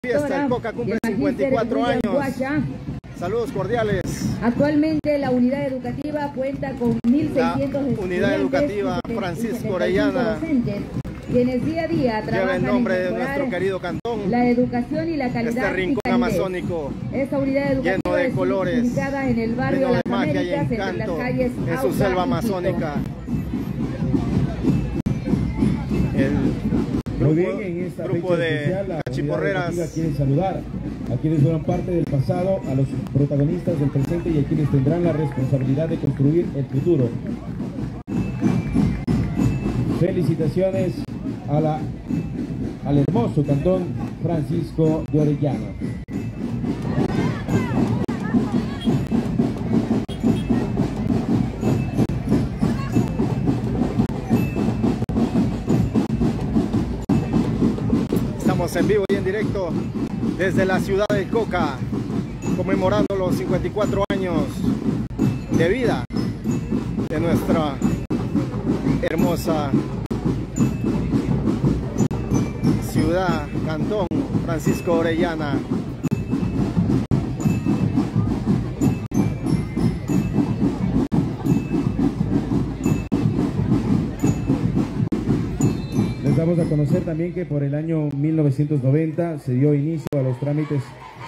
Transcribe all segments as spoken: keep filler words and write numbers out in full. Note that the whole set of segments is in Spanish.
Fiesta, el Coca cumple cincuenta y cuatro años. Saludos cordiales. Actualmente la unidad educativa cuenta con mil seiscientos estudiantes. Unidad educativa Francisco Orellana, docentes, quienes día a día trabajan lleva el nombre en de nuestro querido cantón, la educación y la calidad. Este rincón amazónico, esta unidad educativa lleno de colores, ubicada en el barrio lleno de Las magia y Américas, entre encanto, las calles en su Auca selva y amazónica. El Muy grupo, bien, en esta grupo fecha de especial, la cachiporreras unidad educativa quiere saludar a quienes fueron parte del pasado, a los protagonistas del presente y a quienes tendrán la responsabilidad de construir el futuro. Felicitaciones a la, al hermoso cantón Francisco de Orellana. Estamos en vivo y en directo desde la ciudad del Coca, conmemorando los cincuenta y cuatro años de vida de nuestra hermosa ciudad, cantón Francisco Orellana. Les damos a conocer también que por el año mil novecientos noventa se dio inicio a los trámites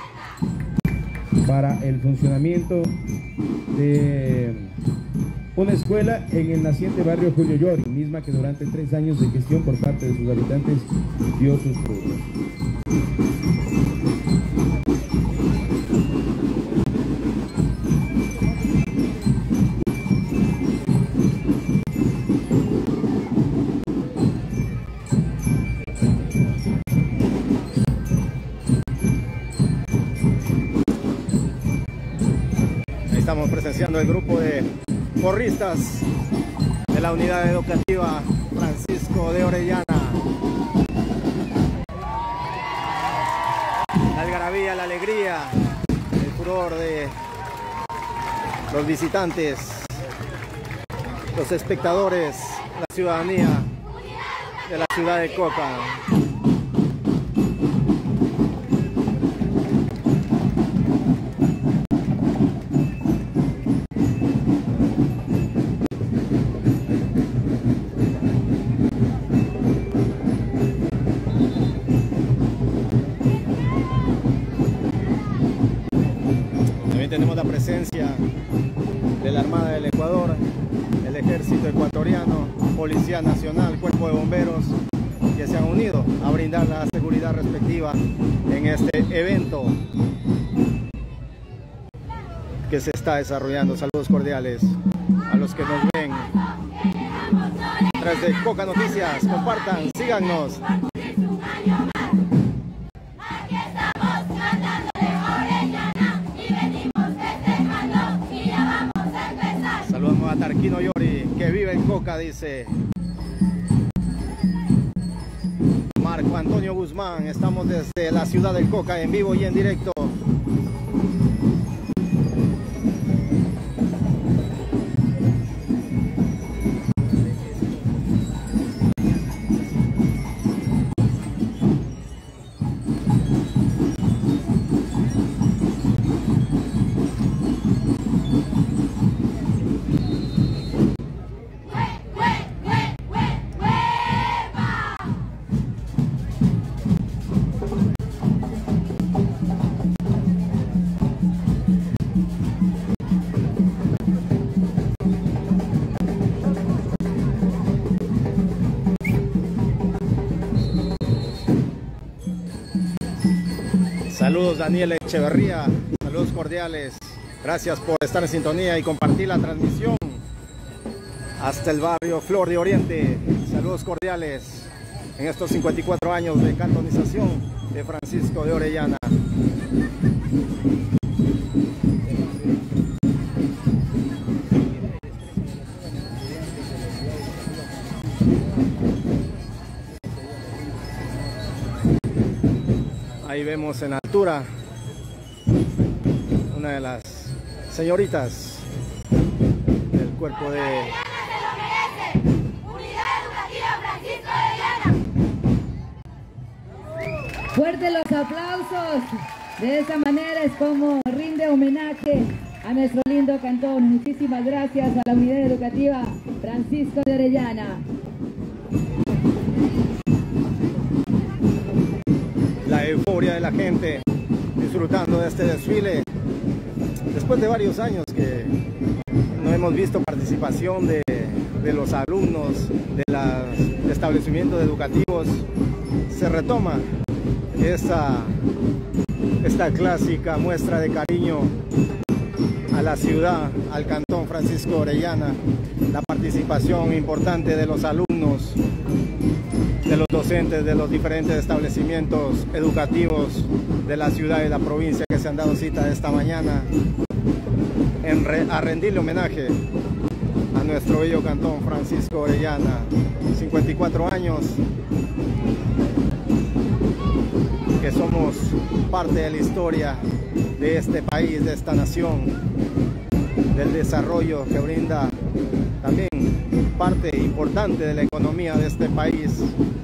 para el funcionamiento de una escuela en el naciente barrio Julio Llori, misma que durante tres años de gestión por parte de sus habitantes dio sus frutos. Estamos presenciando el grupo de porristas de la unidad educativa Francisco de Orellana. La algarabía, la alegría, el furor de los visitantes, los espectadores, la ciudadanía de la ciudad de Coca. Tenemos la presencia de la Armada del Ecuador, el Ejército Ecuatoriano, Policía Nacional, Cuerpo de Bomberos, que se han unido a brindar la seguridad respectiva en este evento que se está desarrollando. Saludos cordiales a los que nos ven a través de Coca Noticias. Compartan, síganos. Saludamos a Tarquino Llori, que vive en Coca, dice Marco Antonio Guzmán. Estamos desde la ciudad del Coca, en vivo y en directo. Saludos Daniel Echeverría, saludos cordiales, gracias por estar en sintonía y compartir la transmisión hasta el barrio Flor de Oriente. Saludos cordiales en estos cincuenta y cuatro años de cantonización de Francisco de Orellana. Ahí vemos en altura una de las señoritas del cuerpo de Unidad Educativa Francisco Orellana. Fuerte los aplausos. De esa manera es como rinde homenaje a nuestro lindo cantón. Muchísimas gracias a la Unidad Educativa Francisco de Orellana. La euforia de la gente disfrutando de este desfile. Después de varios años que no hemos visto participación de, de los alumnos de los establecimientos educativos, se retoma esta, esta clásica muestra de cariño a la ciudad, al cantón Francisco Orellana, la participación importante de los alumnos, de los docentes de los diferentes establecimientos educativos de la ciudad y la provincia que se han dado cita esta mañana en re, a rendirle homenaje a nuestro bello cantón Francisco Orellana. cincuenta y cuatro años que somos parte de la historia de este país, de esta nación, del desarrollo que brinda también parte importante de la economía de este país.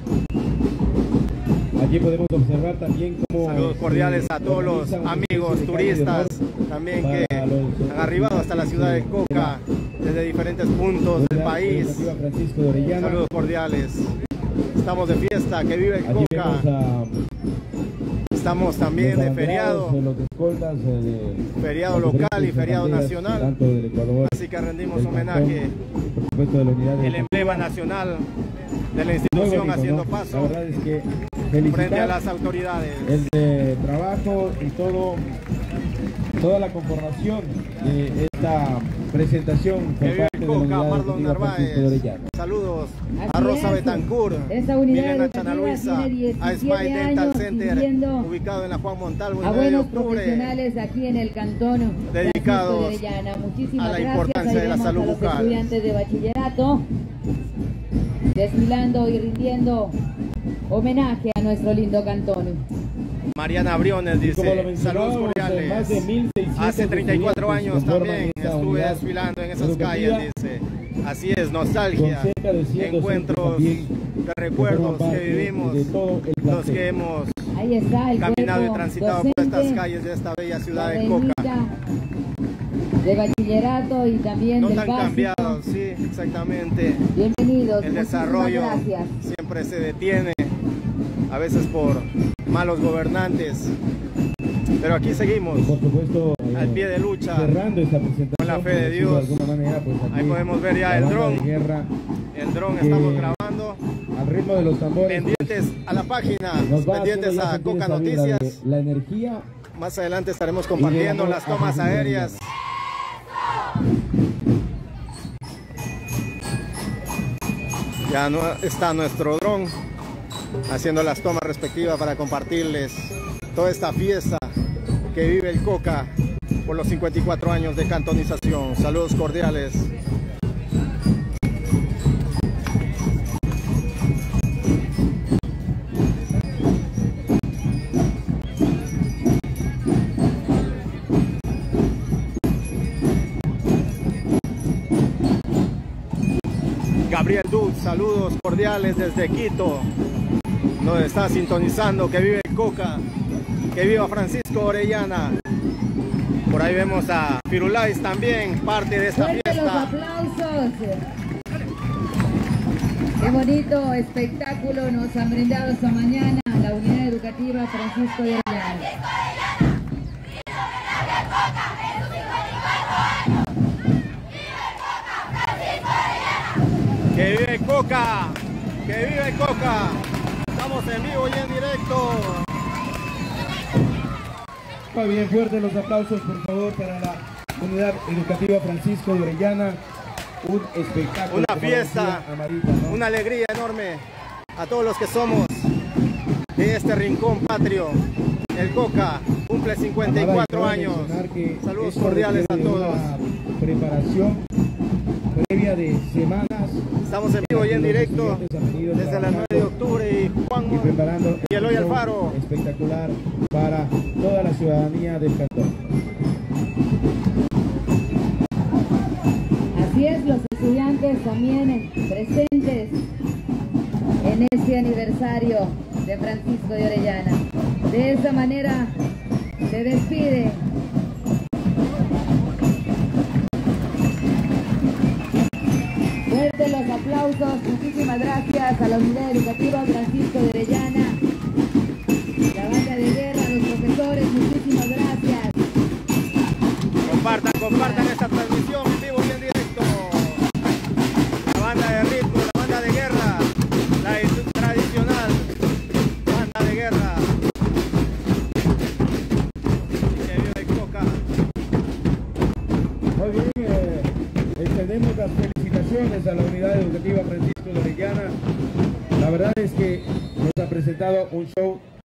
Allí podemos observar también cómo... Saludos cordiales a todos los amigos turistas también que han arribado hasta la ciudad de Coca desde diferentes puntos del país. Saludos cordiales. Estamos de fiesta, que vive el Coca. Estamos también de feriado, feriado local y feriado nacional, así que rendimos homenaje el emblema nacional de la institución haciendo paso frente a las autoridades. El de trabajo y todo, toda la conformación de esta presentación por parte de la Unidad Educativa Francisco de Orellana. Saludos a Rosa Betancourt, Milena Chanaluisa, a Smile Dental Center, ubicado en la Juan Montalvo, a buenos profesionales aquí en el cantón dedicados de Orellana. Muchísimas a la gracias. importancia de la salud a los bucal. Estudiantes de bachillerato desfilando y rindiendo homenaje a nuestro lindo cantón. Mariana Briones dice, saludos cordiales. Hace treinta y cuatro años también estuve desfilando en esas calles, dice. Así es, nostalgia, encuentros de recuerdos que vivimos, los que hemos Ahí está el caminado y transitado por estas calles de esta bella ciudad de Coca. De bachillerato y también no del tan básico. Cambiados, sí, exactamente. Bienvenidos. El desarrollo gracias. siempre se detiene, a veces por malos gobernantes, pero aquí seguimos, por supuesto, eh, al pie de lucha, cerrando esta presentación, con la fe de Dios. de alguna manera, pues ahí podemos ver ya el dron, el dron estamos grabando, al ritmo de los tambores, pendientes pues, a la página, pendientes a Coca Noticias. La energía. Más adelante estaremos compartiendo las tomas aéreas. Ya no está nuestro dron haciendo las tomas respectivas para compartirles toda esta fiesta que vive el Coca por los cincuenta y cuatro años de cantonización. Saludos cordiales. Gabriel Duz, saludos cordiales desde Quito, nos está sintonizando, que vive el Coca, que viva Francisco Orellana. Por ahí vemos a Firulais también, parte de esta Fuerte fiesta. Los aplausos. Qué bonito espectáculo nos han brindado esta mañana la Unidad Educativa Francisco de Orellana. Que vive Coca, que vive Coca. Estamos en vivo y en directo. Muy bien, fuertes los aplausos, por favor, para la Unidad Educativa Francisco de Orellana. Un espectáculo. Una fiesta, Amarita, ¿no? una alegría enorme a todos los que somos de este rincón patrio. El Coca cumple cincuenta y cuatro años. Saludos cordiales a todos. Preparación previa de semanas. Estamos en vivo y en directo desde las nueve de octubre y Juan y preparando y Eloy Alfaro. Espectacular para toda la ciudadanía del cantón. Así es, los estudiantes también presentes en este aniversario de Francisco de Orellana. De esa manera se despide. Fuertes los aplausos. Muchísimas gracias a la unidad educativa Francisco de Orellana, la banda de guerra, los profesores. Muchísimas gracias. Compartan, compartan esta transmisión en vivo y en directo. La banda de ritmo, la banda de guerra, la tradicional banda de guerra. Que vive Coca. Muy bien, eh, extendemos las felicitaciones a la unidad educativa Francisco de Orellana. La verdad es que nos ha presentado un show